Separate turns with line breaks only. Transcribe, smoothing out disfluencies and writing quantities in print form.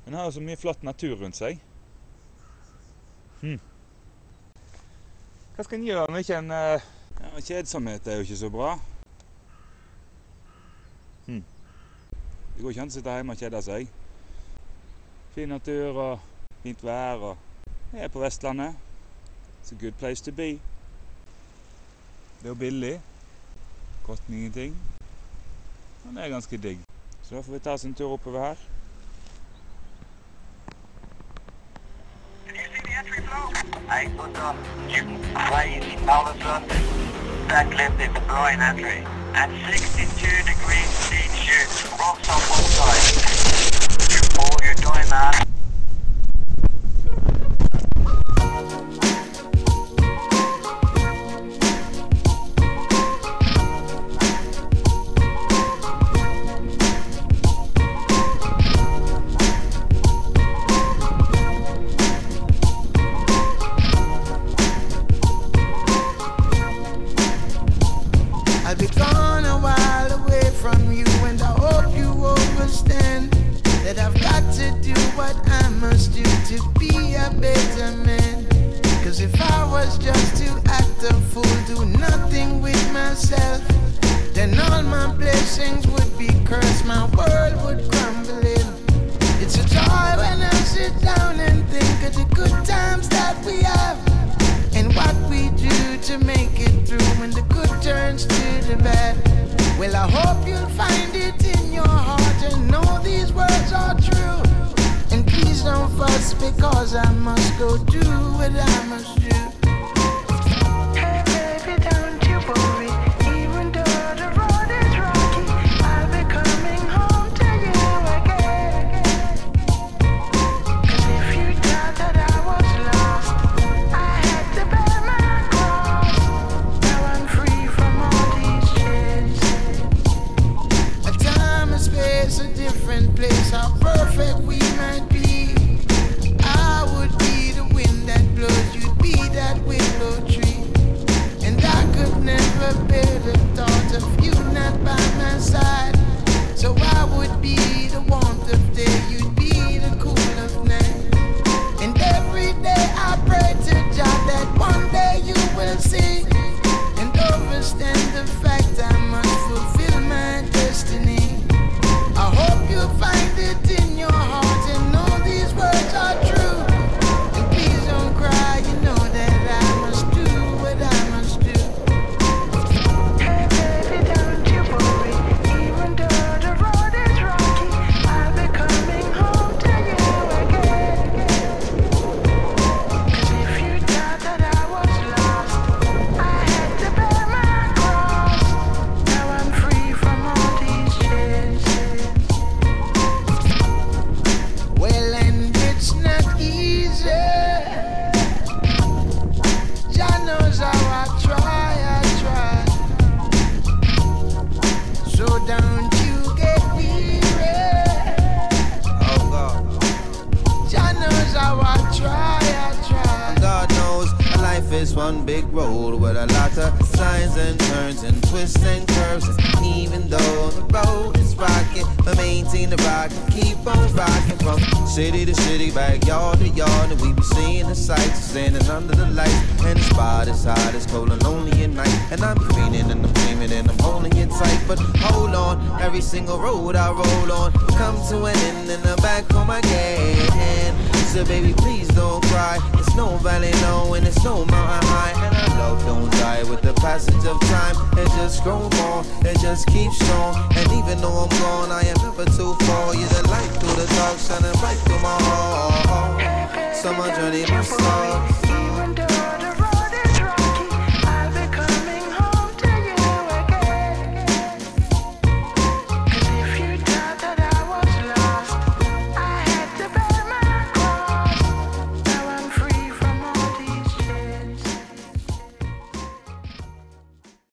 Den har jo så mye flott natur rundt seg. Hva skal en gjøre når ikke en... kjedsomhet er jo ikke så bra. Det går ikke an å sitte hjemme og kjede seg. Fin natur og fint vær, og jeg er på Vestlandet. It's a good place to be. Det er jo billig. Koster ingenting. Og det er ganske digg. Så da får vi ta oss en tur oppover her.
I put up crazy Allison, backleft in the blind entry. At 62 degrees speed shoot, rocks on one side. You pull your time out.
I'll be gone a while away from you, and I hope you understand that I've got to do what I must do to be a better man. Cause if I was just to act a fool, do nothing with myself, then all my blessings would be cursed, my world would crumble in. It's a joy when I sit down and think of the good times that we have, and what we do to make it through when the good turns to the bad. Well, I hope you'll find it in your heart and know these words are true. And please don't fuss, because I must go do what I must do. Hey baby, don't you worry, even though the road is rocky, I'll be coming home to you again. Cause if you thought that I was lost, I had to bear my cross. Now I'm free from all these chains. A time, a space, a different place, how perfect we might be. I would be the wind that blows, you'd be that willow tree. And I could never bear the thought of you not by my side. So I would be the warmth of day, you'd be the cool of night. And every day I pray to God that one day you will see and understand the fact I must fulfill my destiny. I hope you'll find it in your heart and know these words are true. And please don't cry, you know that I must do what I must do. Hey baby, don't you worry, even though the road is rocky, I'll be coming home to you again. Cause if you thought that I was lost, I had to bear my cross. Now I'm free from all these chains. Well, and it's not easy. Jah knows how I try. So don't you get weary.
Oh God,
Jah knows how I try.
God knows life is one big road with a lot of signs and turns and twists and curves. And even though the road is rocky, but maintain the rock and keep on rocking from city to city, backyard to yard. And we be seeing the sights, standing under the lights. And the spot is hot, it's cold and lonely at night. And I'm feeling and I'm dreaming and I'm holding it tight. But hold on, every single road I roll on come to an end and I'm back home again. So baby, please don't cry. It's no valley low and it's no mountain high. And our love don't die with the passage of time. It just grows more, it just keeps strong. And even though I'm gone, I am never too far. You're the light through the dark, shining bright through my heart. So my journey must start.